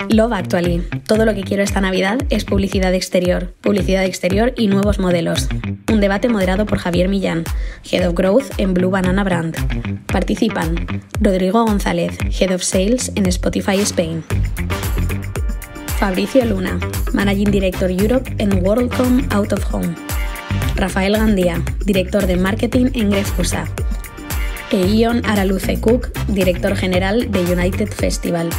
Love Actually. Todo lo que quiero esta Navidad es publicidad exterior y nuevos modelos. Un debate moderado por Javier Millán, Head of Growth en Blue Banana Brand. Participan Rodrigo González, Head of Sales en Spotify Spain. Fabricio Luna, Managing Director Europe en WorldCom Out of Home. Rafael Gandía, Director de Marketing en Grefusa. E Ion Araluce Cook, Director General de United Festival.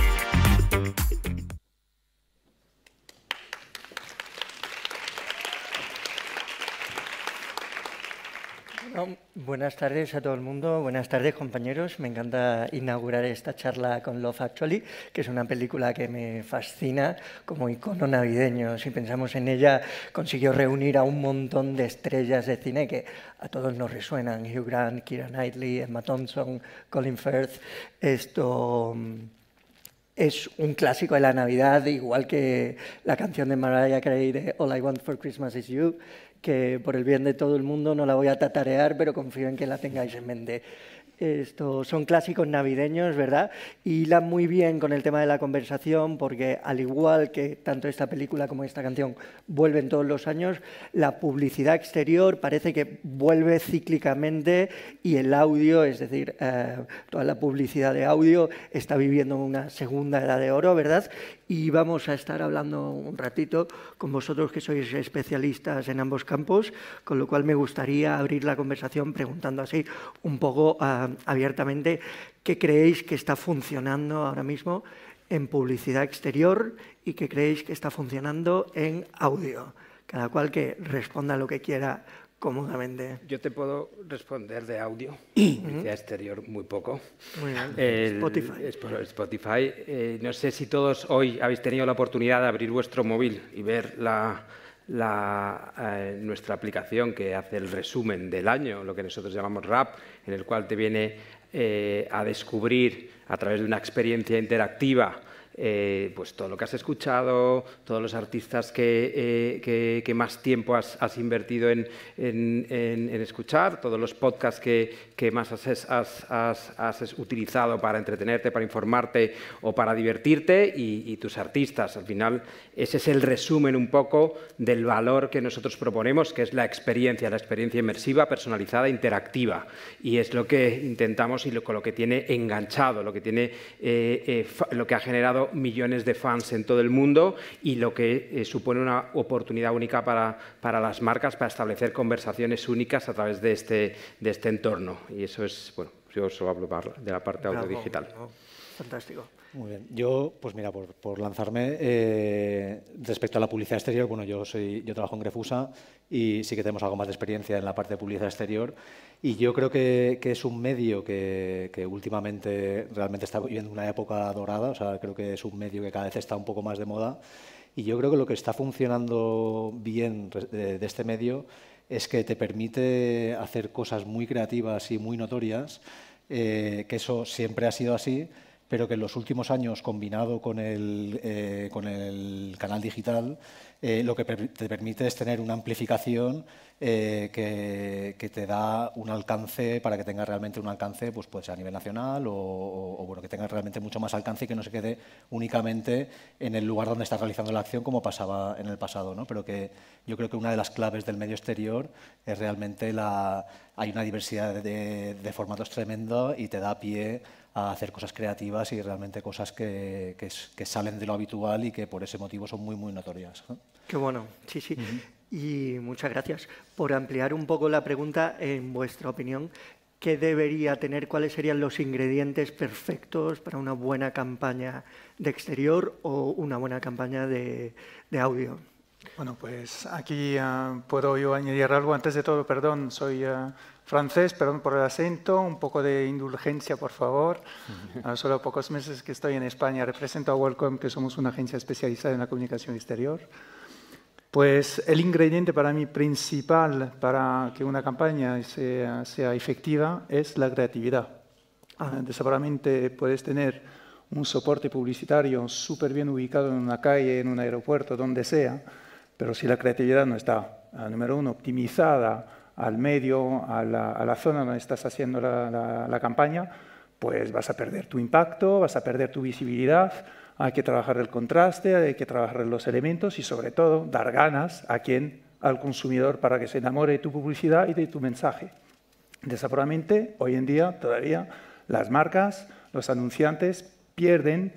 Buenas tardes a todo el mundo, buenas tardes compañeros. Me encanta inaugurar esta charla con Love Actually, que es una película que me fascina como icono navideño. Si pensamos en ella, consiguió reunir a un montón de estrellas de cine que a todos nos resuenan. Hugh Grant, Keira Knightley, Emma Thompson, Colin Firth. Esto es un clásico de la Navidad, igual que la canción de Mariah Carey de All I Want for Christmas is You, que por el bien de todo el mundo no la voy a tatarear, pero confío en que la tengáis en mente. Estos son clásicos navideños, ¿verdad? Y hilan muy bien con el tema de la conversación, porque al igual que tanto esta película como esta canción vuelven todos los años, la publicidad exterior parece que vuelve cíclicamente y el audio, es decir, toda la publicidad de audio está viviendo una segunda edad de oro, ¿verdad? Y vamos a estar hablando un ratito con vosotros que sois especialistas en ambos campos, con lo cual me gustaría abrir la conversación preguntando así un poco abiertamente qué creéis que está funcionando ahora mismo en publicidad exterior y qué creéis que está funcionando en audio. Cada cual que responda lo que quiera cómodamente. Yo te puedo responder de audio, publicidad exterior muy poco. Muy bien. Spotify. No sé si todos hoy habéis tenido la oportunidad de abrir vuestro móvil y ver nuestra aplicación que hace el resumen del año, lo que nosotros llamamos Rap, en el cual te viene a descubrir a través de una experiencia interactiva pues todo lo que has escuchado, todos los artistas que más tiempo has invertido en escuchar, todos los podcasts que más has utilizado para entretenerte, para informarte o para divertirte y tus artistas. Al final, ese es el resumen un poco del valor que nosotros proponemos, que es la experiencia inmersiva, personalizada, interactiva. Y es lo que intentamos y con lo que tiene enganchado, lo que ha generado millones de fans en todo el mundo y lo que supone una oportunidad única para las marcas para establecer conversaciones únicas a través de este entorno. Y eso es, bueno, yo solo hablo de la parte audiodigital. Fantástico. Muy bien. Yo, pues mira, por lanzarme, respecto a la publicidad exterior, bueno, yo trabajo en Grefusa y sí que tenemos algo más de experiencia en la parte de publicidad exterior y yo creo que es un medio que últimamente realmente está viviendo una época dorada, o sea, creo que es un medio que cada vez está un poco más de moda y yo creo que lo que está funcionando bien de este medio es que te permite hacer cosas muy creativas y muy notorias, que eso siempre ha sido así, pero que en los últimos años, combinado con el canal digital, lo que te permite es tener una amplificación que te da un alcance para que tengas realmente un alcance, pues puede ser a nivel nacional o bueno, que tengas realmente mucho más alcance y que no se quede únicamente en el lugar donde estás realizando la acción como pasaba en el pasado, ¿no? Pero que yo creo que una de las claves del medio exterior es realmente hay una diversidad de formatos tremenda y te da pie a hacer cosas creativas y realmente cosas que salen de lo habitual y que por ese motivo son muy, muy notorias, ¿no? Qué bueno, sí, sí. Y muchas gracias. Por ampliar un poco la pregunta, en vuestra opinión, ¿qué debería tener, cuáles serían los ingredientes perfectos para una buena campaña de exterior o una buena campaña de audio? Bueno, pues aquí puedo yo añadir algo. Antes de todo, perdón, soy francés, perdón por el acento, un poco de indulgencia, por favor. Solo pocos meses que estoy en España, represento a WorldCom, que somos una agencia especializada en la comunicación exterior. Pues el ingrediente para mí principal para que una campaña sea efectiva es la creatividad. Desafortunadamente puedes tener un soporte publicitario súper bien ubicado en una calle, en un aeropuerto, donde sea, pero si la creatividad no está, número uno, optimizada al medio, a la zona donde estás haciendo la campaña, pues vas a perder tu impacto, vas a perder tu visibilidad, hay que trabajar el contraste, hay que trabajar los elementos y sobre todo dar ganas al consumidor para que se enamore de tu publicidad y de tu mensaje. Desafortunadamente, hoy en día todavía las marcas, los anunciantes pierden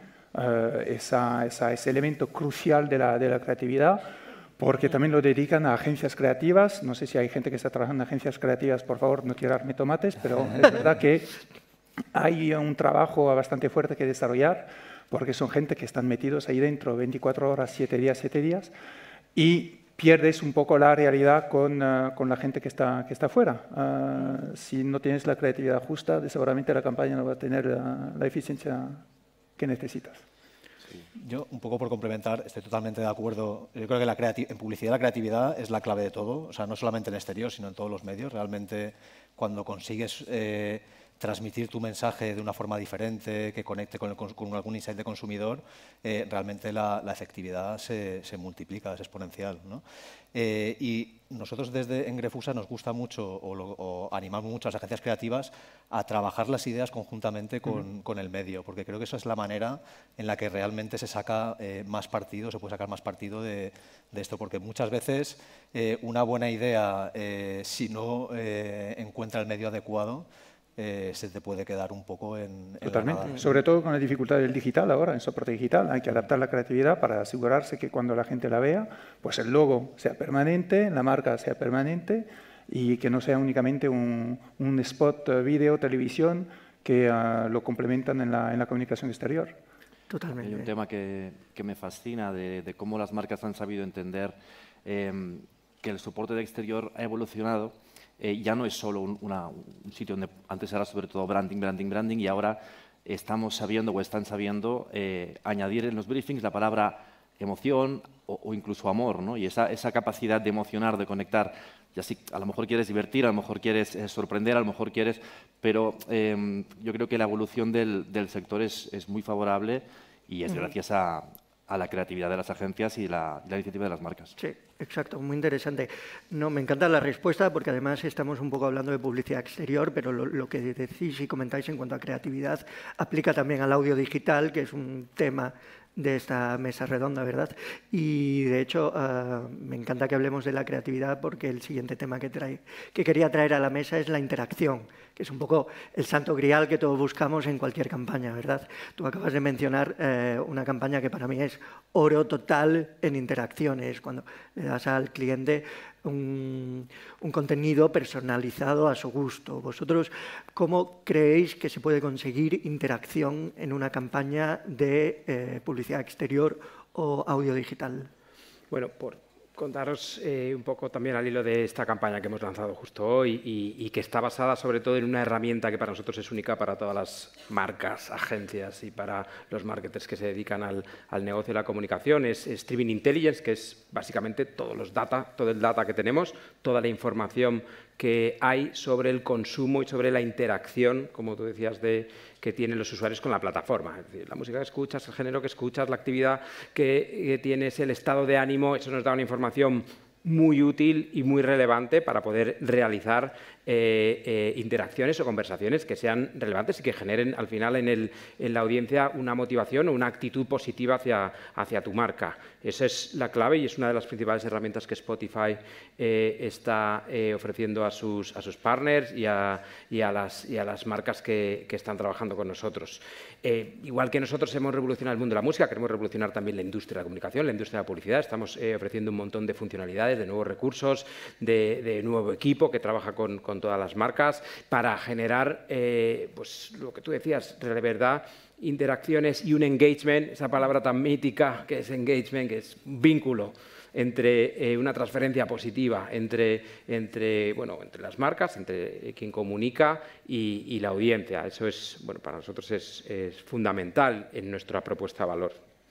ese elemento crucial de la creatividad, porque también lo dedican a agencias creativas. No sé si hay gente que está trabajando en agencias creativas, por favor, no tirarme tomates, pero es verdad que hay un trabajo bastante fuerte que desarrollar, porque son gente que están metidos ahí dentro 24 horas, 7 días, y pierdes un poco la realidad con la gente que está fuera. Si no tienes la creatividad justa, seguramente la campaña no va a tener la eficiencia que necesitas. Yo, un poco por complementar, estoy totalmente de acuerdo. Yo creo que en publicidad la creatividad es la clave de todo, o sea, no solamente en el exterior, sino en todos los medios. Realmente, cuando consigues transmitir tu mensaje de una forma diferente, que conecte con algún insight de consumidor, realmente la efectividad se multiplica, es exponencial, ¿no? Y nosotros desde Engrefusa nos gusta mucho o animamos mucho a las agencias creativas a trabajar las ideas conjuntamente con el medio, porque creo que esa es la manera en la que realmente se saca más partido, se puede sacar más partido de esto, porque muchas veces una buena idea, si no encuentra el medio adecuado, se te puede quedar un poco en Totalmente, la sobre todo con la dificultad del digital ahora, en soporte digital. Hay que adaptar la creatividad para asegurarse que cuando la gente la vea, pues el logo sea permanente, la marca sea permanente y que no sea únicamente un spot vídeo, televisión, que lo complementan en la comunicación exterior. Totalmente. Hay un tema que me fascina de cómo las marcas han sabido entender que el soporte de exterior ha evolucionado. Ya no es solo un sitio donde antes era sobre todo branding, y ahora estamos sabiendo o están sabiendo añadir en los briefings la palabra emoción o incluso amor, ¿no? Y esa capacidad de emocionar, de conectar, y así a lo mejor quieres divertir, a lo mejor quieres sorprender, a lo mejor quieres, pero yo creo que la evolución del sector es muy favorable y es gracias a la creatividad de las agencias y la iniciativa de las marcas. Sí, exacto, muy interesante. No, me encanta la respuesta porque además estamos un poco hablando de publicidad exterior, pero lo que decís y comentáis en cuanto a creatividad aplica también al audio digital, que es un tema de esta mesa redonda, ¿verdad? Y de hecho me encanta que hablemos de la creatividad porque el siguiente tema que quería traer a la mesa es la interacción, que es un poco el santo grial que todos buscamos en cualquier campaña, ¿verdad? Tú acabas de mencionar una campaña que para mí es oro total en interacciones, cuando le das al cliente un contenido personalizado a su gusto. ¿Vosotros cómo creéis que se puede conseguir interacción en una campaña de publicidad exterior o audio digital? Bueno, por contaros un poco también al hilo de esta campaña que hemos lanzado justo hoy y que está basada sobre todo en una herramienta que para nosotros es única para todas las marcas, agencias y para los marketers que se dedican al negocio de la comunicación. Es Streaming Intelligence, que es básicamente todo el data que tenemos, toda la información que hay sobre el consumo y sobre la interacción, como tú decías, que tienen los usuarios con la plataforma. Es decir, la música que escuchas, el género que escuchas, la actividad que tienes, el estado de ánimo, eso nos da una información muy útil y muy relevante para poder realizar interacciones o conversaciones que sean relevantes y que generen al final en la audiencia una motivación o una actitud positiva hacia tu marca. Esa es la clave y es una de las principales herramientas que Spotify está ofreciendo a sus partners y a las marcas que están trabajando con nosotros. Igual que nosotros hemos revolucionado el mundo de la música, queremos revolucionar también la industria de la comunicación, la industria de la publicidad. Estamos ofreciendo un montón de funcionalidades, de nuevos recursos, de nuevo equipo que trabaja con todas las marcas para generar, pues lo que tú decías, de verdad, interacciones y un engagement, esa palabra tan mítica que es engagement, que es un vínculo entre una transferencia positiva entre las marcas, entre quien comunica y la audiencia. Eso es, bueno, para nosotros es fundamental en nuestra propuesta de valor.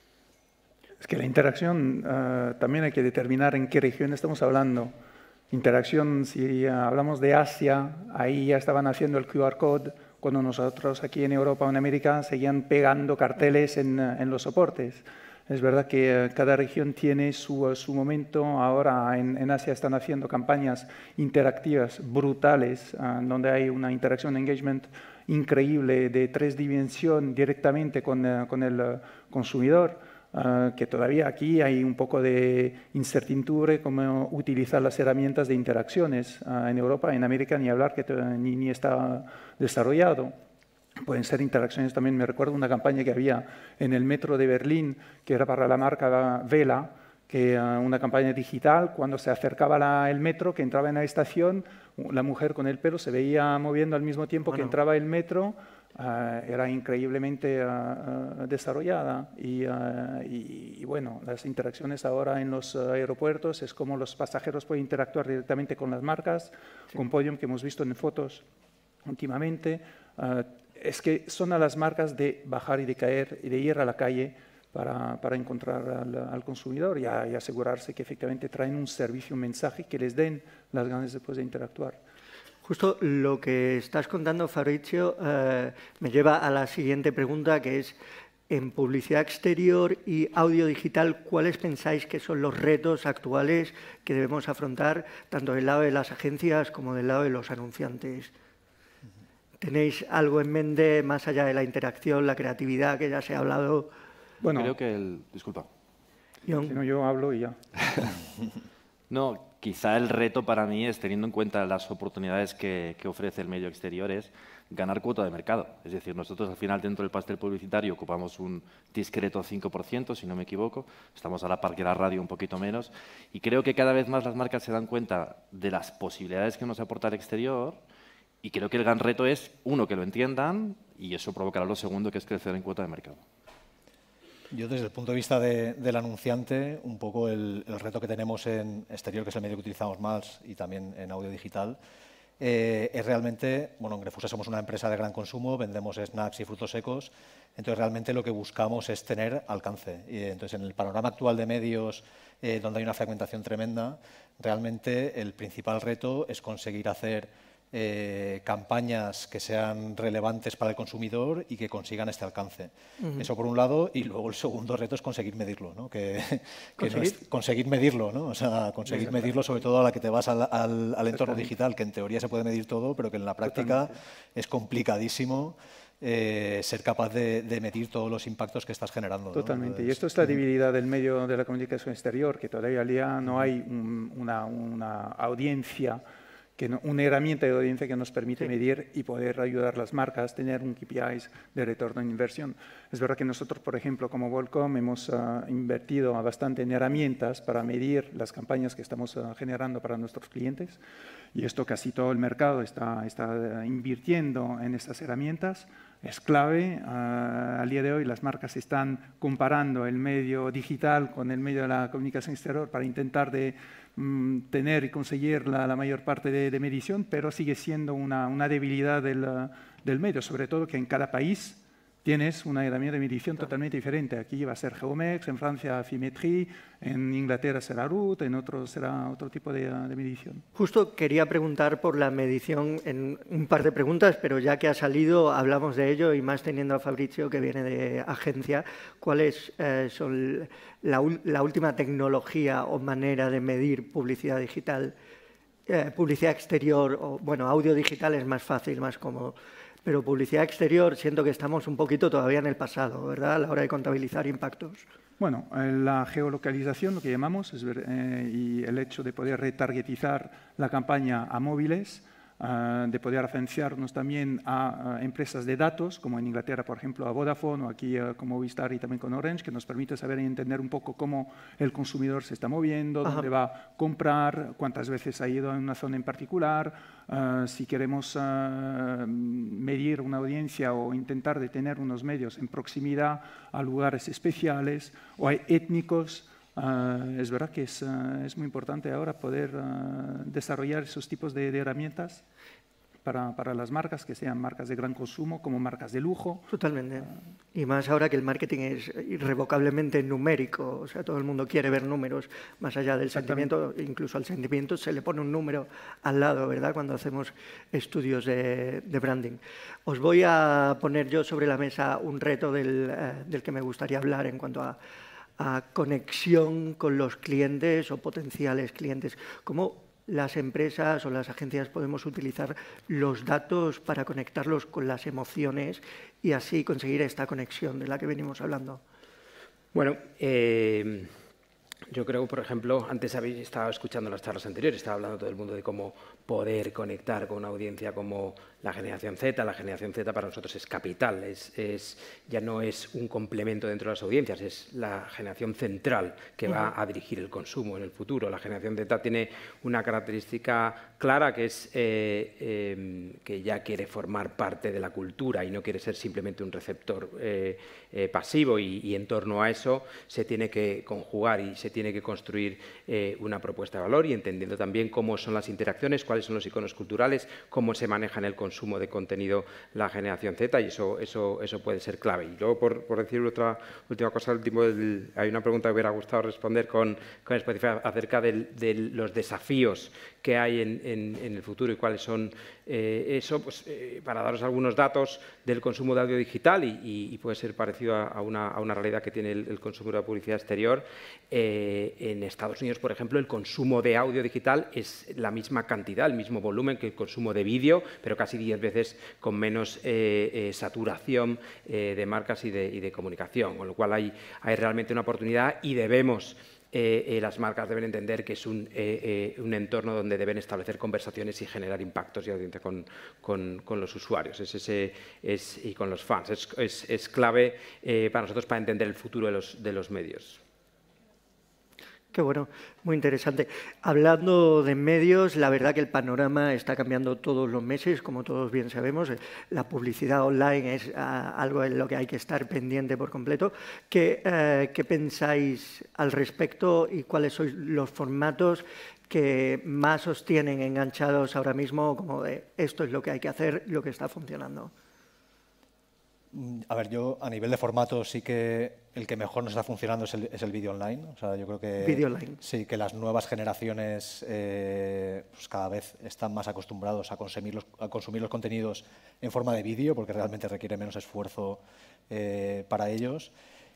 Es que la interacción también hay que determinar en qué región estamos hablando. Interacción, si hablamos de Asia, ahí ya estaban haciendo el QR code, cuando nosotros aquí en Europa o en América seguían pegando carteles en los soportes. Es verdad que cada región tiene su momento. Ahora en Asia están haciendo campañas interactivas brutales, donde hay una interacción, engagement increíble de 3 dimensiones directamente con el consumidor, que todavía aquí hay un poco de incertidumbre cómo utilizar las herramientas de interacciones. En Europa, en América, ni hablar, que ni está desarrollado. Pueden ser interacciones también. Me recuerdo una campaña que había en el metro de Berlín, que era para la marca Vela, que una campaña digital, cuando se acercaba el metro, que entraba en la estación, la mujer con el pelo se veía moviendo al mismo tiempo que entraba el metro. Era increíblemente desarrollada y bueno, las interacciones ahora en los aeropuertos es como los pasajeros pueden interactuar directamente con las marcas, con Podium, que hemos visto en fotos últimamente. Es que son a las marcas de bajar y de caer y de ir a la calle para encontrar al consumidor y asegurarse que efectivamente traen un servicio, un mensaje que les den las ganas después de interactuar. Justo lo que estás contando, Fabrizio, me lleva a la siguiente pregunta, que es, en publicidad exterior y audio digital, ¿cuáles pensáis que son los retos actuales que debemos afrontar, tanto del lado de las agencias como del lado de los anunciantes? ¿Tenéis algo en mente más allá de la interacción, la creatividad, que ya se ha hablado? Bueno, creo que disculpa. Si no, yo hablo y ya. No, quizá el reto para mí es, teniendo en cuenta las oportunidades que ofrece el medio exterior, es ganar cuota de mercado. Es decir, nosotros al final dentro del pastel publicitario ocupamos un discreto 5%, si no me equivoco. Estamos a la par que la radio un poquito menos. Y creo que cada vez más las marcas se dan cuenta de las posibilidades que nos aporta el exterior. Y creo que el gran reto es, uno, que lo entiendan, y eso provocará lo segundo, que es crecer en cuota de mercado. Yo, desde el punto de vista del anunciante, un poco el reto que tenemos en exterior, que es el medio que utilizamos más, y también en audio digital, es realmente, bueno, en Grefusa somos una empresa de gran consumo, vendemos snacks y frutos secos, entonces realmente lo que buscamos es tener alcance. Y entonces, en el panorama actual de medios, donde hay una fragmentación tremenda, realmente el principal reto es conseguir hacer campañas que sean relevantes para el consumidor y que consigan este alcance. Eso por un lado, y luego el segundo reto es conseguir medirlo, ¿no? Conseguir medirlo, ¿no? O sea, conseguir medirlo sobre todo a la que te vas al entorno digital, que en teoría se puede medir todo, pero que en la práctica es complicadísimo ser capaz de medir todos los impactos que estás generando, ¿no? Totalmente. Entonces, y esto es la debilidad del medio de la comunicación exterior, que todavía no hay una audiencia, una herramienta de audiencia que nos permite medir y poder ayudar a las marcas a tener un KPIs de retorno en inversión. Es verdad que nosotros, por ejemplo, como Volcom, hemos invertido bastante en herramientas para medir las campañas que estamos generando para nuestros clientes, y esto casi todo el mercado está invirtiendo en estas herramientas. Es clave. Al día de hoy las marcas están comparando el medio digital con el medio de la comunicación exterior para intentar tener y conseguir la mayor parte de medición, pero sigue siendo una debilidad del medio, sobre todo que en cada país tienes una herramienta de medición totalmente diferente. Aquí va a ser Geomex, en Francia Fimetri, en Inglaterra será RUT, en otros será otro tipo de medición. Justo quería preguntar por la medición en un par de preguntas, pero ya que ha salido hablamos de ello, y más teniendo a Fabrizio, que viene de agencia. ¿Cuáles son la última tecnología o manera de medir publicidad digital? Publicidad exterior, o bueno, audio digital es más fácil, más cómodo. Pero publicidad exterior, siento que estamos un poquito todavía en el pasado, ¿verdad?, a la hora de contabilizar impactos. Bueno, la geolocalización, lo que llamamos, y el hecho de poder retargetizar la campaña a móviles, de poder agenciarnos también a empresas de datos, como en Inglaterra, por ejemplo, a Vodafone, o aquí como Movistar y también con Orange, que nos permite saber y entender un poco cómo el consumidor se está moviendo, dónde va a comprar, cuántas veces ha ido en una zona en particular. Si queremos medir una audiencia o intentar de tener unos medios en proximidad a lugares especiales o a étnicos, es verdad que es muy importante ahora poder desarrollar esos tipos de herramientas para las marcas, que sean marcas de gran consumo como marcas de lujo. Totalmente. Y más ahora que el marketing es irrevocablemente numérico, o sea, todo el mundo quiere ver números, más allá del sentimiento, incluso al sentimiento se le pone un número al lado, ¿verdad?, cuando hacemos estudios de branding. Os voy a poner yo sobre la mesa un reto del que me gustaría hablar en cuanto a conexión con los clientes o potenciales clientes. ¿Cómo las empresas o las agencias podemos utilizar los datos para conectarlos con las emociones y así conseguir esta conexión de la que venimos hablando? Bueno, yo creo, por ejemplo, antes habéis estado escuchando las charlas anteriores, estaba hablando todo el mundo de cómo poder conectar con una audiencia como la generación Z. La generación Z para nosotros es capital, ya no es un complemento dentro de las audiencias, es la generación central que va a dirigir el consumo en el futuro. La generación Z tiene una característica clara que es que ya quiere formar parte de la cultura y no quiere ser simplemente un receptor pasivo y en torno a eso se tiene que conjugar y se tiene que construir una propuesta de valor y entendiendo también cómo son las interacciones, cuáles son los iconos culturales, cómo se maneja en el consumo de contenido la generación Z y eso puede ser clave. Y luego, por decir otra última cosa, hay una pregunta que me hubiera gustado responder con Spotify acerca de los desafíos que hay en el futuro y cuáles son para daros algunos datos del consumo de audio digital y puede ser parecido a una realidad que tiene el consumo de la publicidad exterior. En Estados Unidos, por ejemplo, el consumo de audio digital es la misma cantidad, el mismo volumen que el consumo de vídeo, pero casi 10 veces con menos saturación de marcas y de comunicación, con lo cual hay realmente una oportunidad y las marcas deben entender que es un entorno donde deben establecer conversaciones y generar impactos y audiencia con los usuarios y con los fans. Es clave para nosotros para entender el futuro de los medios. Qué bueno, muy interesante. Hablando de medios, la verdad que el panorama está cambiando todos los meses, como todos bien sabemos. La publicidad online es algo en lo que hay que estar pendiente por completo. ¿Qué pensáis al respecto y cuáles son los formatos que más os tienen enganchados ahora mismo, como de esto es lo que hay que hacer, lo que está funcionando? A ver, yo a nivel de formato sí que el que mejor nos está funcionando es el vídeo online. O sea, yo creo que vídeo online. Sí, que las nuevas generaciones pues cada vez están más acostumbrados a consumir los contenidos en forma de vídeo, porque realmente requiere menos esfuerzo para ellos.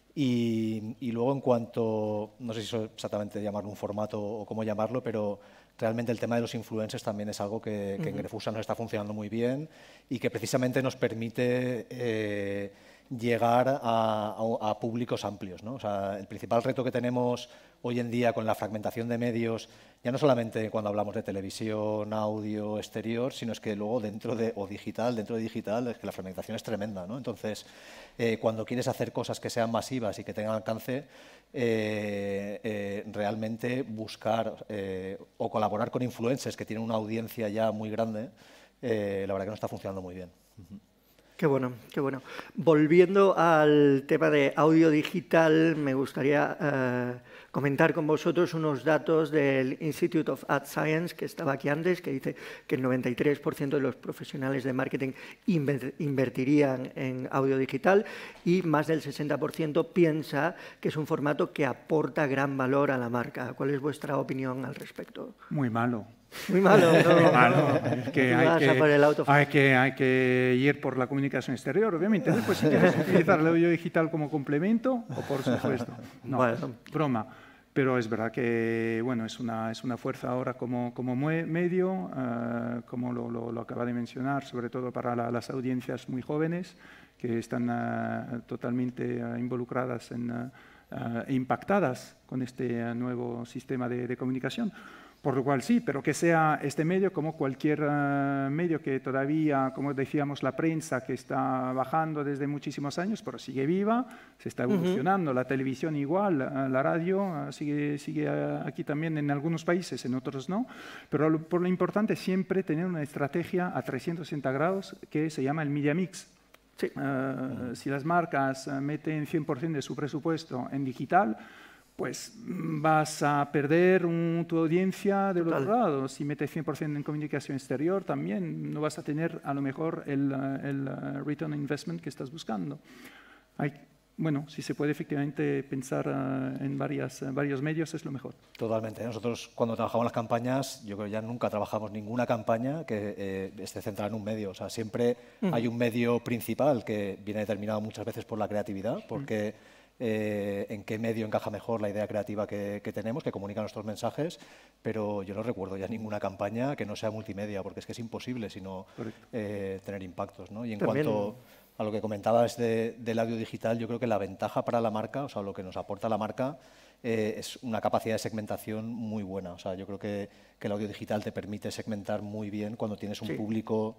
Y luego en cuanto, no sé si eso exactamente llamarlo un formato o cómo llamarlo, pero realmente el tema de los influencers también es algo que en Grefusa nos está funcionando muy bien y que precisamente nos permite llegar a públicos amplios, ¿no? O sea, el principal reto que tenemos hoy en día con la fragmentación de medios, ya no solamente cuando hablamos de televisión, audio, exterior, sino es que luego dentro de digital, es que la fragmentación es tremenda, ¿no? Entonces, cuando quieres hacer cosas que sean masivas y que tengan alcance, realmente buscar o colaborar con influencers que tienen una audiencia ya muy grande, la verdad que nos está funcionando muy bien. Qué bueno, qué bueno. Volviendo al tema de audio digital, me gustaría comentar con vosotros unos datos del Institute of Ad Science, que estaba aquí antes, que dice que el 93% de los profesionales de marketing invertirían en audio digital y más del 60% piensa que es un formato que aporta gran valor a la marca. ¿Cuál es vuestra opinión al respecto? Muy malo. Muy malo, ¿no? Muy malo. Es que hay que ir por la comunicación exterior, obviamente. Después, si quieres utilizar el audio digital como complemento, o por supuesto. No, bueno. Broma. Pero es verdad que bueno, es una fuerza ahora como medio, como lo acaba de mencionar, sobre todo para las audiencias muy jóvenes que están totalmente involucradas e impactadas con este nuevo sistema de comunicación. Por lo cual sí, pero que sea este medio como cualquier medio que todavía, como decíamos, la prensa que está bajando desde muchísimos años, pero sigue viva, se está evolucionando. La televisión igual, la radio sigue aquí también en algunos países, en otros no. Pero por lo importante es siempre tener una estrategia a 360 grados que se llama el Media Mix. Sí. Si las marcas meten 100% de su presupuesto en digital, pues vas a perder tu audiencia del otro lado. Si metes 100% en comunicación exterior, también no vas a tener a lo mejor el return on investment que estás buscando. Bueno, si se puede efectivamente pensar en varios medios es lo mejor. Totalmente. Nosotros cuando trabajamos las campañas, yo creo que ya nunca trabajamos ninguna campaña que esté centrada en un medio. O sea, siempre hay un medio principal que viene determinado muchas veces por la creatividad, porque en qué medio encaja mejor la idea creativa que tenemos, que comunica nuestros mensajes, pero yo no recuerdo ya ninguna campaña que no sea multimedia, porque es que es imposible sino tener impactos, ¿no? Y en cuanto a lo que comentabas del audio digital, yo creo que la ventaja para la marca, o sea, lo que nos aporta la marca, es una capacidad de segmentación muy buena. O sea, yo creo que el audio digital te permite segmentar muy bien cuando tienes un público,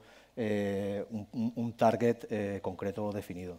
un target concreto definido.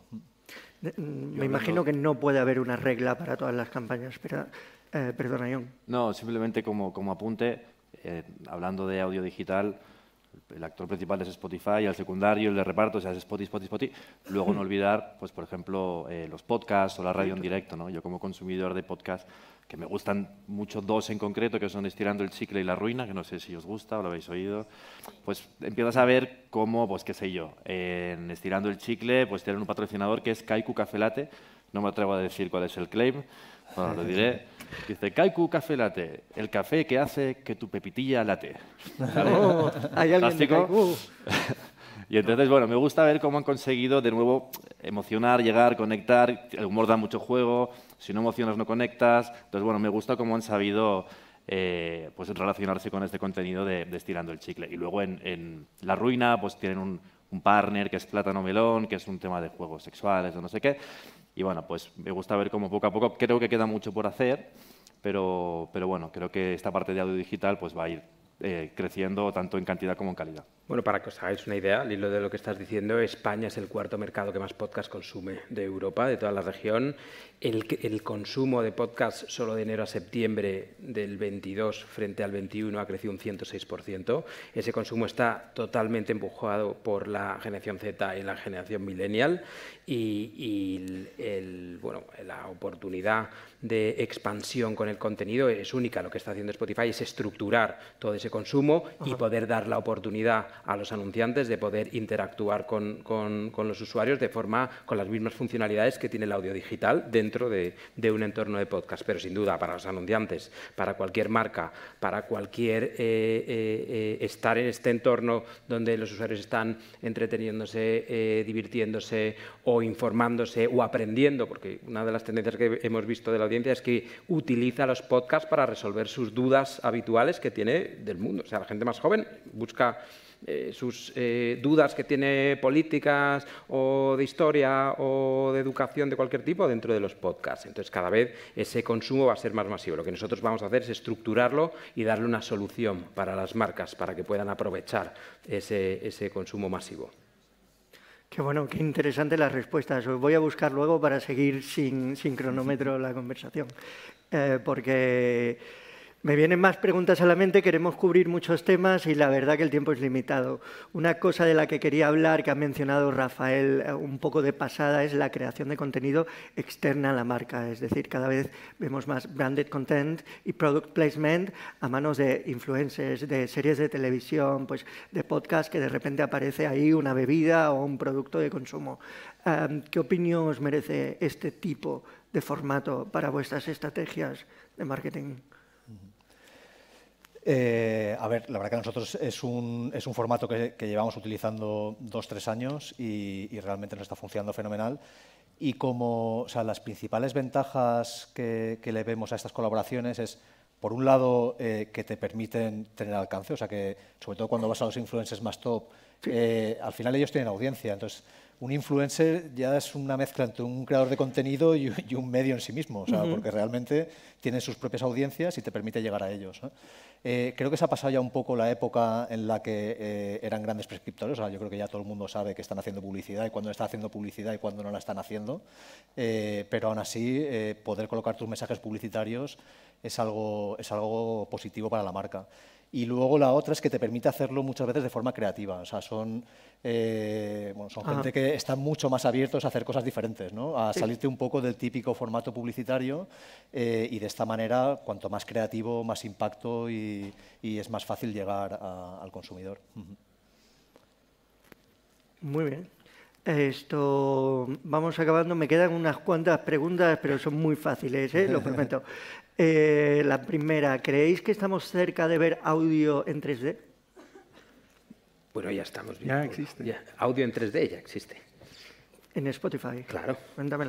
Me imagino que no puede haber una regla para todas las campañas, pero, perdona, John. No, simplemente como apunte, hablando de audio digital, el actor principal es Spotify, el secundario, el de reparto, o sea, es Spotify. Luego no olvidar, pues, por ejemplo, los podcasts o la radio en directo, ¿no? Yo como consumidor de podcast, que me gustan mucho dos en concreto, que son Estirando el chicle y La ruina, que no sé si os gusta o lo habéis oído, pues empiezas a ver cómo, pues qué sé yo, en Estirando el chicle, pues tienen un patrocinador que es Kaiku Café Latte, no me atrevo a decir cuál es el claim, bueno, lo diré. Dice, Kaiku Café Latte, el café que hace que tu pepitilla late. ¿Vale? Oh, hay alguien de Kaiku. Y entonces, bueno, me gusta ver cómo han conseguido de nuevo emocionar, llegar, conectar. El humor da mucho juego, si no emocionas no conectas. Entonces, bueno, me gusta cómo han sabido pues relacionarse con este contenido de Estirando el chicle. Y luego en La ruina pues tienen un partner que es Plátano Melón, que es un tema de juegos sexuales o no sé qué. Y bueno, pues me gusta ver cómo poco a poco, creo que queda mucho por hacer, pero bueno, creo que esta parte de audio digital pues va a ir creciendo tanto en cantidad como en calidad. Bueno, para que os hagáis una idea, al hilo de lo que estás diciendo, España es el cuarto mercado que más podcast consume de Europa, de toda la región. El consumo de podcast solo de enero a septiembre del 22 frente al 21 ha crecido un 106%. Ese consumo está totalmente empujado por la generación Z y la generación millennial y la oportunidad de expansión con el contenido es única. Lo que está haciendo Spotify es estructurar todo ese consumo y poder dar la oportunidad a los anunciantes de poder interactuar con los usuarios con las mismas funcionalidades que tiene el audio digital dentro de un entorno de podcast. Pero sin duda, para los anunciantes, para cualquier marca, para cualquier estar en este entorno donde los usuarios están entreteniéndose, divirtiéndose o informándose o aprendiendo, porque una de las tendencias que hemos visto de la audiencia es que utiliza los podcasts para resolver sus dudas habituales que tiene del mundo. O sea, la gente más joven busca sus dudas que tiene políticas o de historia o de educación de cualquier tipo dentro de los podcasts. Entonces, cada vez ese consumo va a ser más masivo. Lo que nosotros vamos a hacer es estructurarlo y darle una solución para las marcas para que puedan aprovechar ese consumo masivo. Qué bueno, qué interesante las respuestas. Os voy a buscar luego para seguir sin cronómetro la conversación, porque me vienen más preguntas a la mente, queremos cubrir muchos temas y la verdad que el tiempo es limitado. Una cosa de la que quería hablar, que ha mencionado Rafael un poco de pasada, es la creación de contenido externa a la marca. Es decir, cada vez vemos más branded content y product placement a manos de influencers, de series de televisión, pues de podcast, que de repente aparece ahí una bebida o un producto de consumo. ¿Qué opinión os merece este tipo de formato para vuestras estrategias de marketing? A ver, la verdad que nosotros es un formato que llevamos utilizando 2-3 años y realmente nos está funcionando fenomenal. Y o sea, las principales ventajas que le vemos a estas colaboraciones es, por un lado, que te permiten tener alcance, o sea que, sobre todo cuando vas a los influencers más top, al final ellos tienen audiencia. Entonces, un influencer ya es una mezcla entre un creador de contenido y un medio en sí mismo, o sea, porque realmente tiene sus propias audiencias y te permite llegar a ellos, ¿no? Creo que se ha pasado ya un poco la época en la que eran grandes prescriptores. O sea, yo creo que ya todo el mundo sabe que están haciendo publicidad y cuándo están haciendo publicidad y cuándo no la están haciendo. Pero aún así, poder colocar tus mensajes publicitarios es algo positivo para la marca. Y luego la otra es que te permite hacerlo muchas veces de forma creativa. O sea, son gente que están mucho más abiertos a hacer cosas diferentes, ¿no? A salirte un poco del típico formato publicitario y de esta manera, cuanto más creativo, más impacto y es más fácil llegar al consumidor. Muy bien. Vamos acabando. Me quedan unas cuantas preguntas, pero son muy fáciles, lo prometo. La primera, ¿creéis que estamos cerca de ver audio en 3D? Bueno, ya estamos viendo. Ya existe. Audio en 3D ya existe. En Spotify. Claro. Cuéntamelo.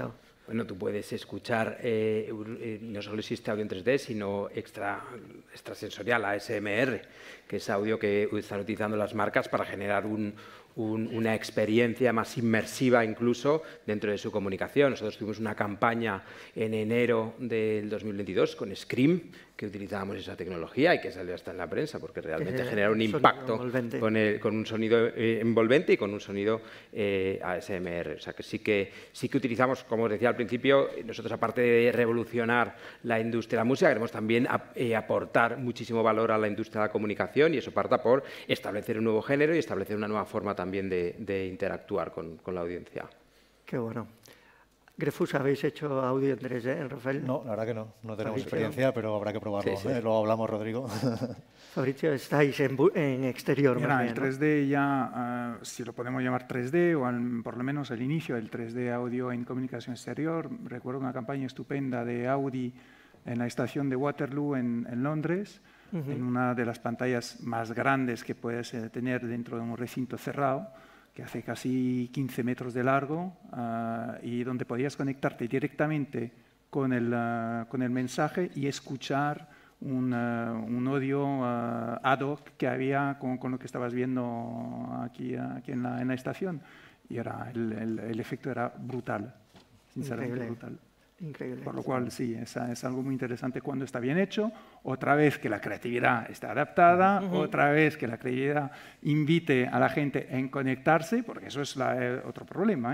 bueno, tú puedes escuchar, no solo existe audio en 3D, sino extrasensorial, ASMR, que es audio que están utilizando las marcas para generar una experiencia más inmersiva incluso dentro de su comunicación. Nosotros tuvimos una campaña en enero del 2022 con Scream, que utilizábamos esa tecnología y que salió hasta en la prensa, porque realmente genera un impacto con un sonido envolvente y con un sonido ASMR. O sea, que sí que utilizamos, como os decía al principio, nosotros aparte de revolucionar la industria de la música, queremos también aportar muchísimo valor a la industria de la comunicación, y eso parta por establecer un nuevo género y establecer una nueva forma también de interactuar con la audiencia. Qué bueno. Grefusa, ¿habéis hecho audio en 3D, Rafael? No, la verdad que no. No tenemos experiencia, pero habrá que probarlo. Sí. Luego hablamos, Rodrigo. Fabricio, estáis en exterior. Mira, más el bien, 3D ya, si lo podemos llamar 3D, o por lo menos el inicio del 3D audio en comunicación exterior. Recuerdo una campaña estupenda de Audi en la estación de Waterloo en Londres, en una de las pantallas más grandes que puedes tener dentro de un recinto cerrado, que hace casi 15 metros de largo, y donde podías conectarte directamente con el mensaje y escuchar un audio ad hoc que había con lo que estabas viendo aquí en la estación. Y el efecto era brutal, sinceramente brutal. Increíble. Por lo cual, sí, es algo muy interesante cuando está bien hecho. Otra vez que la creatividad está adaptada, otra vez que la creatividad invite a la gente en conectarse, porque eso es otro problema.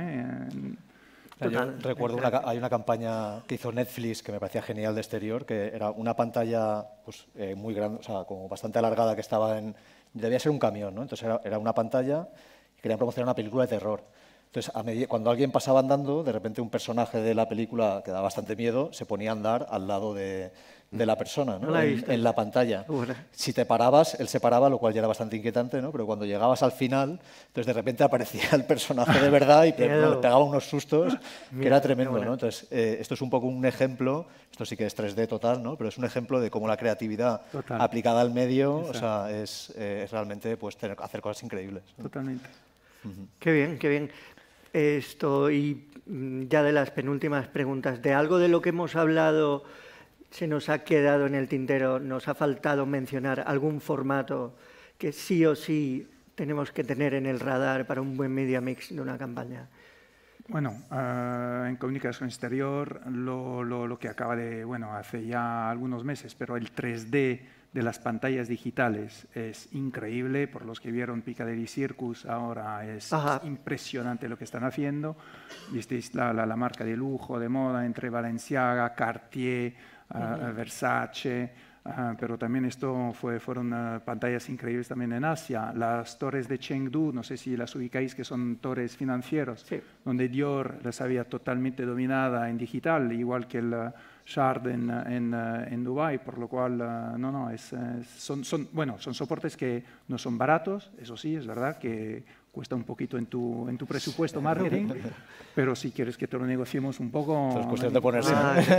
Yo recuerdo hay una campaña que hizo Netflix que me parecía genial de exterior, que era una pantalla pues, muy grande, o sea, como bastante alargada, que estaba debía ser un camión, ¿no? Entonces era una pantalla y querían promocionar una película de terror. Entonces, cuando alguien pasaba andando, de repente un personaje de la película que daba bastante miedo se ponía a andar al lado de la persona, ¿no? En la pantalla. Si te parabas, él se paraba, lo cual ya era bastante inquietante, ¿no? Pero cuando llegabas al final, entonces de repente aparecía el personaje de verdad y le pegaba unos sustos que era tremendo, ¿no? Entonces, esto es un poco un ejemplo, esto sí que es 3D total, ¿no? Pero es un ejemplo de cómo la creatividad aplicada al medio, o sea, es realmente pues, hacer cosas increíbles, ¿no? Totalmente. Qué bien, qué bien. Y ya de las penúltimas preguntas, de algo de lo que hemos hablado se nos ha quedado en el tintero, nos ha faltado mencionar algún formato que sí o sí tenemos que tener en el radar para un buen media mix de una campaña. Bueno, en comunicación exterior, lo que acaba hace ya algunos meses, pero el 3D de las pantallas digitales es increíble. Por los que vieron Piccadilly Circus, ahora es impresionante lo que están haciendo. Visteis la marca de lujo, de moda, entre Balenciaga, Cartier, Versace, pero también fueron pantallas increíbles también en Asia. Las torres de Chengdu, no sé si las ubicáis, que son torres financieros, donde Dior las había totalmente dominada en digital, igual que el Shard en Dubái, por lo cual son soportes que no son baratos, eso sí, es verdad que cuesta un poquito en tu presupuesto marketing, pero si quieres que te lo negociemos un poco... Es cuestión de ponerse.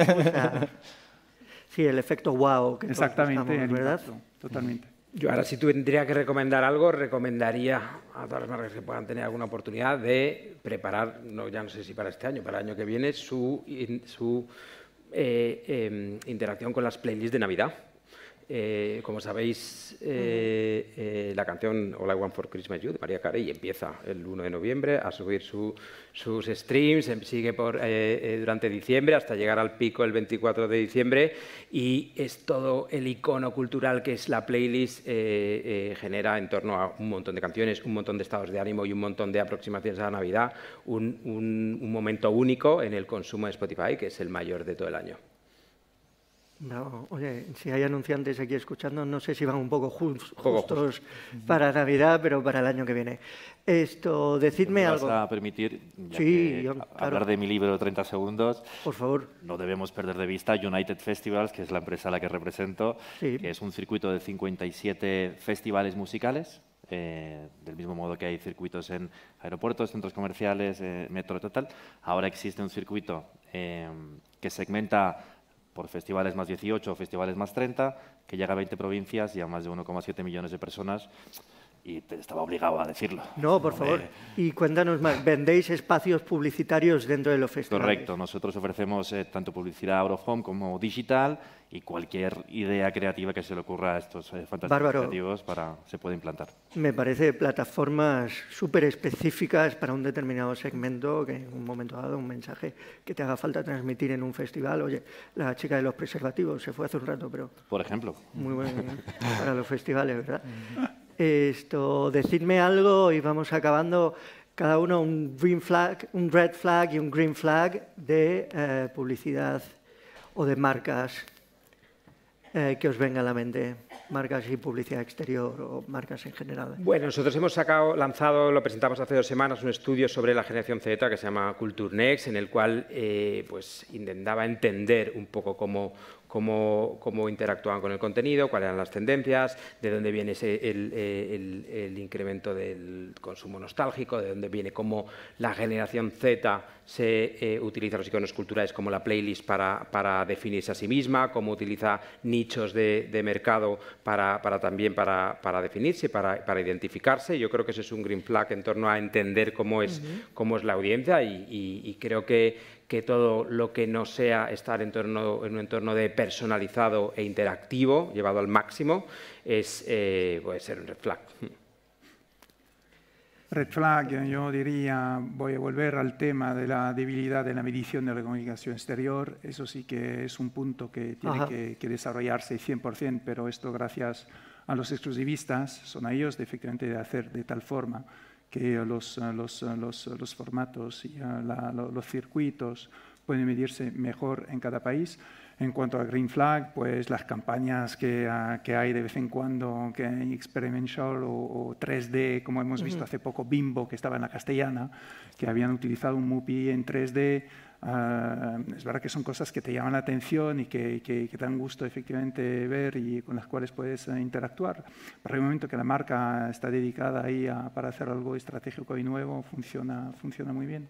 Sí, el efecto wow. Que exactamente, el ¿verdad? Impacto, totalmente. Yo ahora, si tendría que recomendar algo, recomendaría a todas las marcas que puedan tener alguna oportunidad de preparar, ya no sé si para este año, para el año que viene, su interacción con las playlists de Navidad. Como sabéis, la canción All I Want for Christmas You de Mariah Carey empieza el 1 de noviembre a subir sus streams, sigue durante diciembre hasta llegar al pico el 24 de diciembre, y es todo el icono cultural que es la playlist, genera en torno a un montón de canciones, un montón de estados de ánimo y un montón de aproximaciones a la Navidad, un momento único en el consumo de Spotify, que es el mayor de todo el año. No, oye, si hay anunciantes aquí escuchando, no sé si van un poco justos para Navidad, pero para el año que viene. Decidme algo. ¿Me vas a permitir hablar de mi libro 30 segundos? Por favor. No debemos perder de vista United Festivals, que es la empresa a la que represento, que es un circuito de 57 festivales musicales, del mismo modo que hay circuitos en aeropuertos, centros comerciales, metro, total. Ahora existe un circuito que segmenta por festivales más 18 o festivales más 30, que llega a 20 provincias y a más de 1,7 millones de personas. y estaba obligado a decirlo. No, por favor. Y cuéntanos más, ¿vendéis espacios publicitarios dentro de los festivales? Correcto, nosotros ofrecemos tanto publicidad out of home como digital y cualquier idea creativa que se le ocurra a estos fantásticos creativos se puede implantar. Me parece plataformas súper específicas para un determinado segmento, que en un momento dado un mensaje que te haga falta transmitir en un festival. Oye, la chica de los preservativos se fue hace un rato, pero... Por ejemplo. Muy bueno para los festivales, ¿verdad? Decidme algo y vamos acabando. Cada uno un green flag, un red flag y un green flag de publicidad o de marcas que os venga a la mente. Marcas y publicidad exterior o marcas en general. Bueno, nosotros hemos lanzado, lo presentamos hace 2 semanas, un estudio sobre la generación Z que se llama Culture Next, en el cual pues intentaba entender un poco cómo interactuaban con el contenido, cuáles eran las tendencias, de dónde viene el incremento del consumo nostálgico, de dónde viene cómo la generación Z se utiliza los iconos culturales como la playlist para definirse a sí misma, cómo utiliza nichos de mercado también para definirse, para identificarse. Yo creo que ese es un green flag en torno a entender cómo es la audiencia y creo que todo lo que no sea estar en un entorno de personalizado e interactivo, llevado al máximo, puede ser un red flag. Red flag, yo diría, voy a volver al tema de la debilidad de la medición de la comunicación exterior. Eso sí que es un punto que tiene que desarrollarse 100%, pero esto gracias a los exclusivistas, son a ellos efectivamente de hacer de tal forma que los formatos y los circuitos pueden medirse mejor en cada país. En cuanto a Green Flag, pues las campañas que hay de vez en cuando, que hay Experimental o 3D, como hemos visto hace poco, Bimbo, que estaba en la Castellana, que habían utilizado un MUPI en 3D. Es verdad que son cosas que te llaman la atención y que te dan gusto efectivamente ver y con las cuales puedes interactuar. Pero hay un momento que la marca está dedicada ahí para hacer algo estratégico y nuevo, funciona muy bien.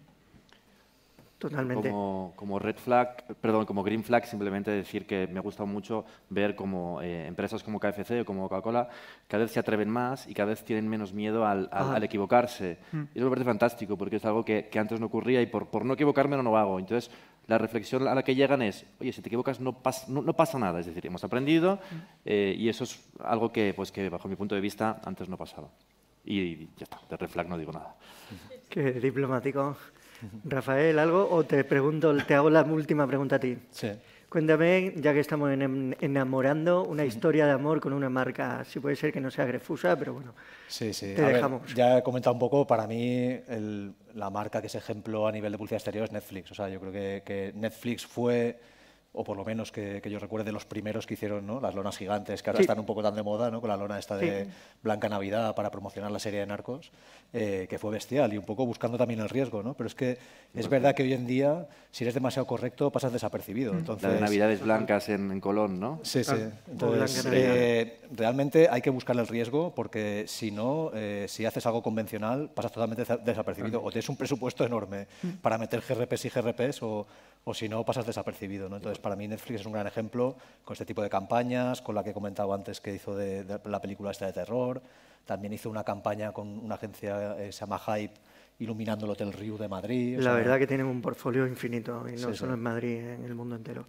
Totalmente. Como red flag, perdón, como green flag, simplemente decir que me ha gustado mucho ver cómo empresas como KFC o como Coca-Cola cada vez se atreven más y cada vez tienen menos miedo al equivocarse. Y eso me parece fantástico porque es algo que antes no ocurría y por no equivocarme no lo hago. Entonces, la reflexión a la que llegan es, oye, si te equivocas no pasa nada. Es decir, hemos aprendido y eso es algo que bajo mi punto de vista antes no pasaba. Y ya está, de red flag no digo nada. Qué diplomático. Rafael, ¿algo? O te hago la última pregunta a ti. Sí. Cuéntame, ya que estamos enamorando, una historia de amor con una marca. Sí puede ser que no sea Grefusa, pero bueno, te dejamos. Ya he comentado un poco, para mí la marca que es ejemplo a nivel de publicidad exterior es Netflix. O sea, yo creo que Netflix fue, o por lo menos que yo recuerde, de los primeros que hicieron, ¿no?, las lonas gigantes, que ahora están un poco tan de moda, ¿no?, con la lona esta de Blanca Navidad para promocionar la serie de Narcos, que fue bestial y un poco buscando también el riesgo, ¿no? Pero es que es verdad que hoy en día, si eres demasiado correcto, pasas desapercibido. Entonces, la de Navidades blancas en Colón, ¿no? Sí, sí. Entonces, realmente hay que buscar el riesgo porque si no, si haces algo convencional, pasas totalmente desapercibido. O tienes un presupuesto enorme para meter GRPs y GRPs o si no, pasas desapercibido, ¿no? Entonces, para mí Netflix es un gran ejemplo con este tipo de campañas, con la que he comentado antes que hizo de la película esta de terror. También hizo una campaña con una agencia que se llama Hype, iluminando el Hotel Riu de Madrid. La verdad que tienen un portfolio infinito, y no solo en Madrid, en el mundo entero.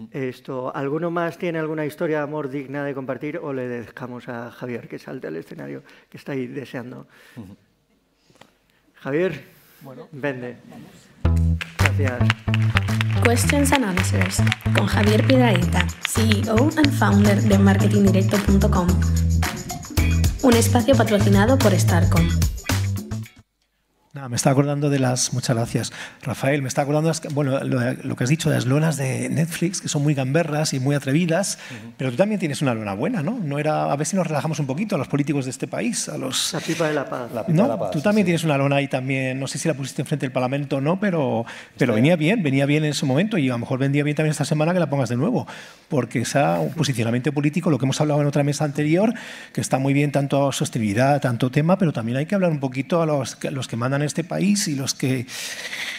¿Alguno más tiene alguna historia de amor digna de compartir o le dejamos a Javier que salte al escenario, que está ahí deseando? Javier, vende. Gracias. Questions and Answers con Javier Piedrahita, CEO and founder de marketingdirecto.com. Un espacio patrocinado por Starcom. Me estaba acordando de muchas gracias, Rafael, me estaba acordando lo que has dicho de las lonas de Netflix, que son muy gamberras y muy atrevidas, pero tú también tienes una lona buena, ¿no? A ver si nos relajamos un poquito a los políticos de este país, a los... La pipa de la paz. Tú también tienes una lona ahí también, no sé si la pusiste enfrente del Parlamento o no, pero venía bien en ese momento y a lo mejor vendría bien también esta semana que la pongas de nuevo, porque es un posicionamiento político, lo que hemos hablado en otra mesa anterior, que está muy bien tanto sostenibilidad, tanto tema, pero también hay que hablar un poquito a los que mandan este país y los que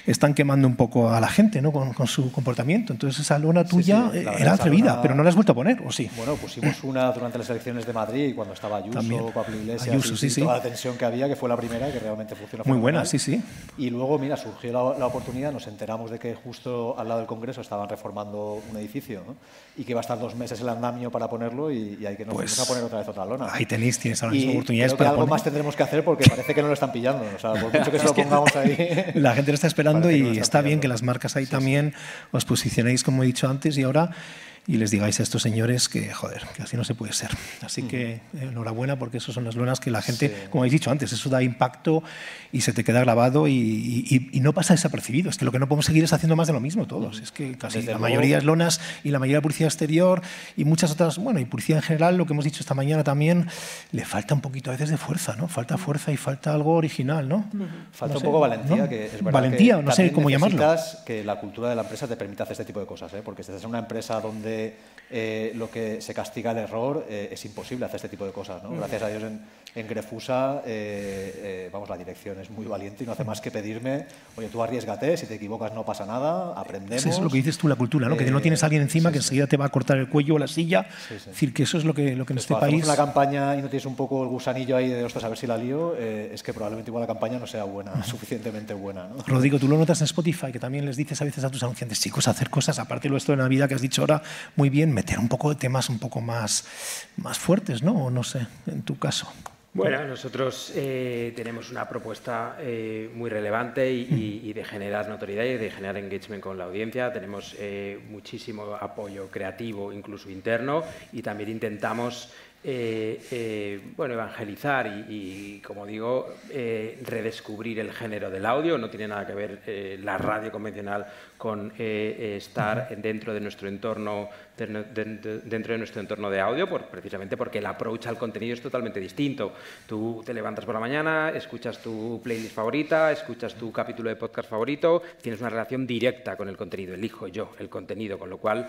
están quemando un poco a la gente, ¿no? con su comportamiento. Entonces esa lona tuya era atrevida, pero no la has vuelto a poner, ¿o sí? Bueno, pusimos una durante las elecciones de Madrid, cuando estaba Ayuso, Pablo Iglesias, Ayuso, y toda la tensión que había, que fue la primera, que realmente funcionó. Muy buena, sí. Y luego, mira, surgió la oportunidad, nos enteramos de que justo al lado del Congreso estaban reformando un edificio, ¿no? Y que iba a estar 2 meses el andamio para ponerlo y hay que nos vamos a poner otra vez otra lona. Ahí tienes ahora mismo y oportunidades creo que para algo más tendremos que hacer porque parece que no lo están pillando. O sea, por mucho que se lo pongamos ahí. La gente lo está esperando y está bien que las marcas ahí también os posicionéis, como he dicho antes, y les digáis a estos señores que, joder, que así no se puede ser. Así que enhorabuena, porque eso son las lonas que la gente, como habéis dicho antes, eso da impacto y se te queda grabado y no pasa desapercibido. Es que lo que no podemos seguir es haciendo más de lo mismo todos. Es que casi la mayoría es lonas y la mayoría de publicidad exterior y muchas otras, bueno, y publicidad en general, lo que hemos dicho esta mañana también, le falta un poquito a veces de fuerza, ¿no? Falta fuerza y falta algo original, ¿no? Falta un poco valentía, ¿no? Que es verdad. Valentía, que no sé cómo llamarlo. Necesitas que la cultura de la empresa te permita hacer este tipo de cosas, ¿eh? Porque si estás en una empresa donde lo que se castiga el error, es imposible hacer este tipo de cosas, ¿no? Gracias a Dios en Grefusa, vamos, la dirección es muy valiente y no hace más que pedirme, oye, tú arriésgate, si te equivocas no pasa nada, aprendemos. Eso es lo que dices tú, la cultura, ¿no? Que no tienes a alguien encima que enseguida te va a cortar el cuello o la silla. Es decir, que eso es lo que en este país... una campaña y no tienes un poco el gusanillo ahí de, ostras, a ver si la lío, es que probablemente igual la campaña no sea buena, suficientemente buena, ¿no? Rodrigo, tú lo notas en Spotify, que también les dices a veces a tus anunciantes, chicos, hacer cosas, aparte de esto de Navidad que has dicho ahora, muy bien, meter un poco de temas un poco más fuertes, ¿no? O no sé, en tu caso. Bueno, nosotros tenemos una propuesta muy relevante y de generar notoriedad y de generar engagement con la audiencia. Tenemos muchísimo apoyo creativo, incluso interno, y también intentamos bueno, evangelizar y como digo, redescubrir el género del audio. No tiene nada que ver la radio convencional con estar dentro de nuestro entorno de audio, precisamente porque el approach al contenido es totalmente distinto. Tú te levantas por la mañana, escuchas tu playlist favorita, escuchas tu capítulo de podcast favorito, tienes una relación directa con el contenido, elijo yo el contenido, con lo cual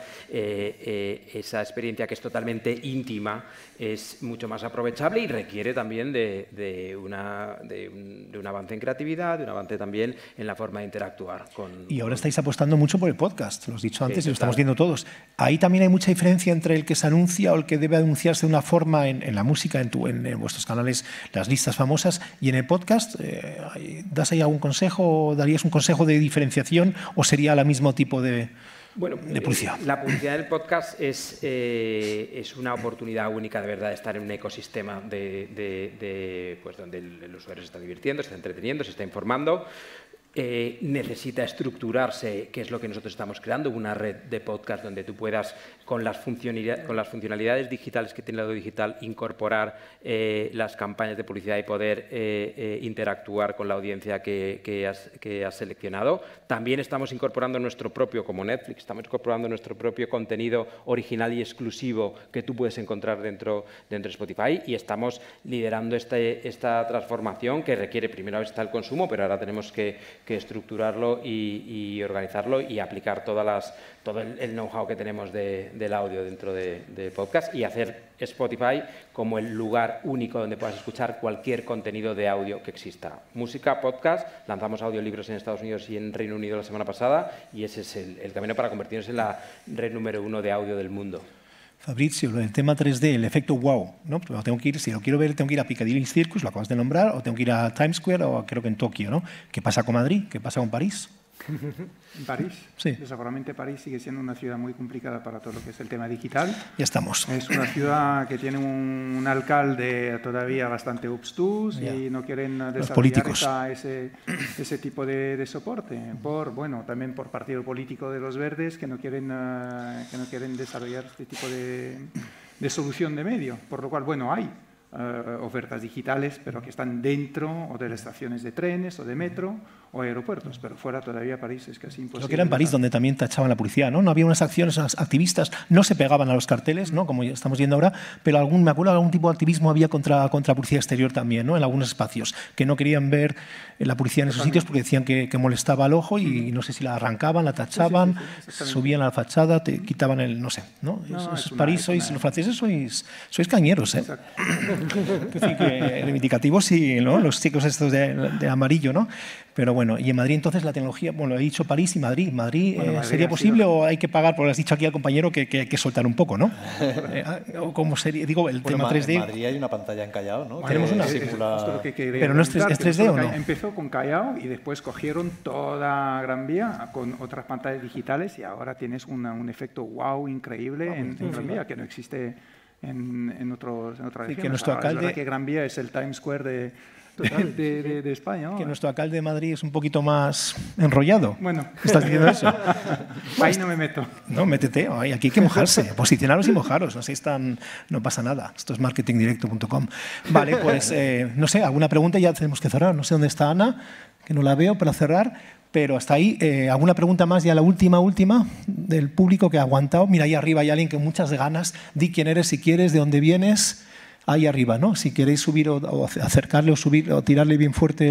esa experiencia que es totalmente íntima es mucho más aprovechable y requiere también de un avance en creatividad, de un avance también en la forma de interactuar con... Y ahora estáis apostando mucho por el podcast, lo has dicho antes y lo estamos viendo todos. Ahí también hay mucha diferencia entre el que se anuncia o el que debe anunciarse de una forma en la música, en vuestros canales, las listas famosas, y en el podcast. ¿Das ahí algún consejo o darías un consejo de diferenciación o sería el mismo tipo de publicidad? La publicidad del podcast es una oportunidad única de verdad de estar en un ecosistema pues donde el usuario se está divirtiendo, se está entreteniendo, se está informando. Necesita estructurarse, que es lo que nosotros estamos creando, una red de podcast donde tú puedas, con las funcionalidades digitales que tiene el audio digital, incorporar las campañas de publicidad y poder interactuar con la audiencia que has seleccionado. También estamos incorporando nuestro propio, como Netflix, estamos incorporando nuestro propio contenido original y exclusivo que tú puedes encontrar dentro de Spotify, y estamos liderando esta transformación que requiere, primero está el consumo, pero ahora tenemos que estructurarlo y organizarlo y aplicar todo el know-how que tenemos del audio dentro de podcast y hacer Spotify como el lugar único donde puedas escuchar cualquier contenido de audio que exista. Música, podcast, lanzamos audiolibros en Estados Unidos y en Reino Unido la semana pasada y ese es el camino para convertirnos en la red número 1 de audio del mundo. Fabrizio, el tema 3D, el efecto wow, ¿no? Si lo quiero ver, tengo que ir a Piccadilly Circus, lo acabas de nombrar, o tengo que ir a Times Square o creo que en Tokio, ¿no? ¿Qué pasa con Madrid? ¿Qué pasa con París? En París, sí. Desafortunadamente París sigue siendo una ciudad muy complicada para todo lo que es el tema digital. Ya estamos. Es una ciudad que tiene un alcalde todavía bastante obstus y no quieren desarrollar ese tipo de soporte. También por partido político de los verdes que no quieren desarrollar este tipo de solución de medio. Por lo cual, hay ofertas digitales, pero que están dentro o de las estaciones de trenes o de metro o aeropuertos, pero fuera todavía París es casi imposible. Creo que era en París donde también tachaban la publicidad, ¿no? No había unas acciones, unas activistas, no se pegaban a los carteles, ¿no? Como estamos viendo ahora, pero me acuerdo algún tipo de activismo había contra publicidad exterior también, ¿no? En algunos espacios, que no querían ver la publicidad en esos sitios porque decían que molestaba al ojo y no sé si la arrancaban, la tachaban, subían a la fachada, te quitaban no sé, ¿no? Eso es París, los franceses sois cañeros, ¿eh? Es decir, que reivindicativos sí, ¿no? Los chicos estos de amarillo, ¿no? Pero bueno, y en Madrid entonces la tecnología, bueno, he dicho París y Madrid. ¿Madrid, Madrid sería posible o hay que pagar? Porque has dicho aquí al compañero que hay que soltar un poco, ¿no? ¿O cómo sería? Digo, el tema 3D. En Madrid hay una pantalla en Callao, ¿no? Tenemos una. Pero no es 3D o no. Empezó con Callao y después cogieron toda Gran Vía con otras pantallas digitales y ahora tienes un efecto wow increíble en Gran Vía que no existe en otras regiones. Que nuestro alcalde... Es verdad que Gran Vía es el Times Square de España, ¿no? Que nuestro alcalde de Madrid es un poquito más enrollado. Bueno. ¿Estás diciendo eso? Ahí no me meto. No, métete. Aquí hay que mojarse. Posicionaros y mojaros. No pasa nada. Esto es marketingdirecto.com. Vale, pues no sé, alguna pregunta ya tenemos que cerrar. No sé dónde está Ana, que no la veo para cerrar. Pero hasta ahí, ¿alguna pregunta más? Ya la última del público que ha aguantado. Mira, ahí arriba hay alguien que muchas ganas. Di quién eres si quieres, de dónde vienes. Ahí arriba, ¿no? Si queréis subir o acercarle o subir o tirarle bien fuerte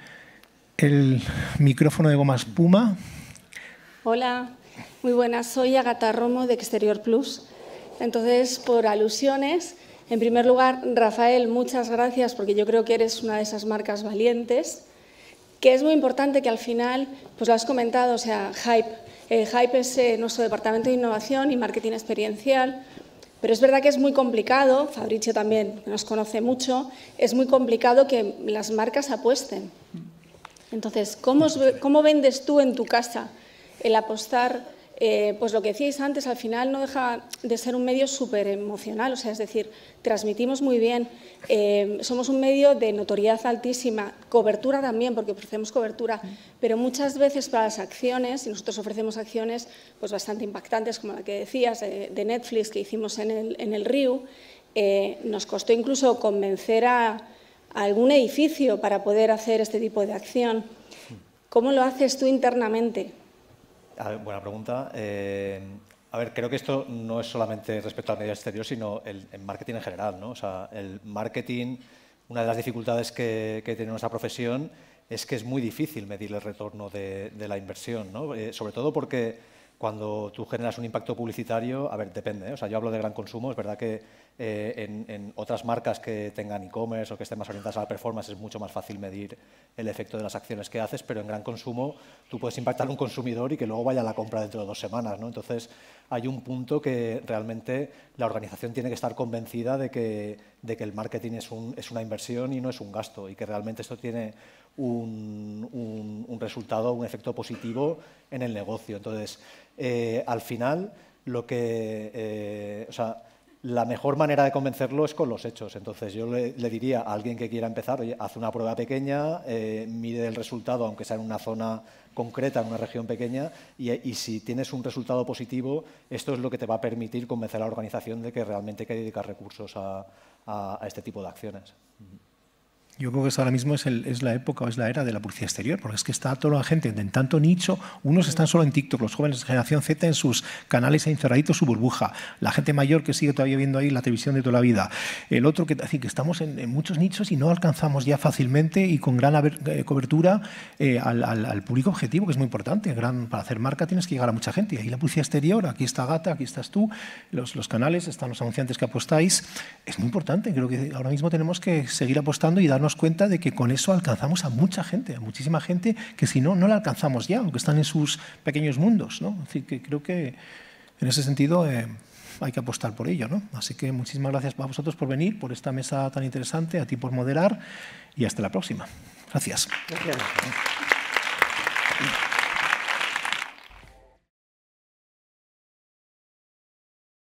el micrófono de goma espuma. Hola, muy buenas. Soy Agata Romo de Exterior Plus. Entonces, por alusiones, en primer lugar, Rafael, muchas gracias porque yo creo que eres una de esas marcas valientes, que es muy importante que al final, pues lo has comentado, o sea, Hype. Hype es nuestro departamento de innovación y marketing experiencial. Pero es verdad que es muy complicado, Fabricio también nos conoce mucho, es muy complicado que las marcas apuesten. Entonces, ¿cómo vendes tú en tu casa el apostar? Pues lo que decíais antes, al final no deja de ser un medio súper emocional, o sea, es decir, transmitimos muy bien, somos un medio de notoriedad altísima, cobertura también, porque ofrecemos cobertura, pero muchas veces para las acciones, y nosotros ofrecemos acciones pues bastante impactantes, como la que decías, de Netflix que hicimos en el RIU, nos costó incluso convencer a algún edificio para poder hacer este tipo de acción. ¿Cómo lo haces tú internamente? Buena pregunta. A ver, creo que esto no es solamente respecto al medio exterior, sino el marketing en general, ¿no? O sea, el marketing, una de las dificultades que tiene nuestra profesión es que es muy difícil medir el retorno de la inversión, ¿no? Sobre todo porque cuando tú generas un impacto publicitario, a ver, depende, ¿eh? O sea, yo hablo de gran consumo, es verdad que en otras marcas que tengan e-commerce o que estén más orientadas a la performance es mucho más fácil medir el efecto de las acciones que haces, pero en gran consumo tú puedes impactar a un consumidor y que luego vaya a la compra dentro de 2 semanas, ¿no? Entonces, hay un punto que realmente la organización tiene que estar convencida de que el marketing es una inversión y no es un gasto, y que realmente esto tiene un resultado, un efecto positivo en el negocio. Entonces, al final, la mejor manera de convencerlo es con los hechos. Entonces, yo le diría a alguien que quiera empezar, oye, haz una prueba pequeña, mide el resultado, aunque sea en una zona concreta, en una región pequeña, y si tienes un resultado positivo, esto es lo que te va a permitir convencer a la organización de que realmente hay que dedicar recursos a este tipo de acciones. Yo creo que eso ahora mismo es la época o es la era de la publicidad exterior, porque es que está toda la gente en tanto nicho. Unos están solo en TikTok, los jóvenes de generación Z en sus canales encerraditos, su burbuja. La gente mayor que sigue todavía viendo ahí la televisión de toda la vida. El otro que estamos en muchos nichos y no alcanzamos ya fácilmente y con gran cobertura al público objetivo, que es muy importante. Para hacer marca tienes que llegar a mucha gente. Y ahí la publicidad exterior, aquí está Agata, aquí estás tú, los canales, están los anunciantes que apostáis. Es muy importante. Creo que ahora mismo tenemos que seguir apostando y darnos cuenta de que con eso alcanzamos a mucha gente, a muchísima gente que si no, no la alcanzamos ya, aunque están en sus pequeños mundos, ¿no? Es decir, que creo que en ese sentido hay que apostar por ello, ¿no? Así que muchísimas gracias a vosotros por venir, por esta mesa tan interesante, a ti por moderar y hasta la próxima. Gracias. Gracias.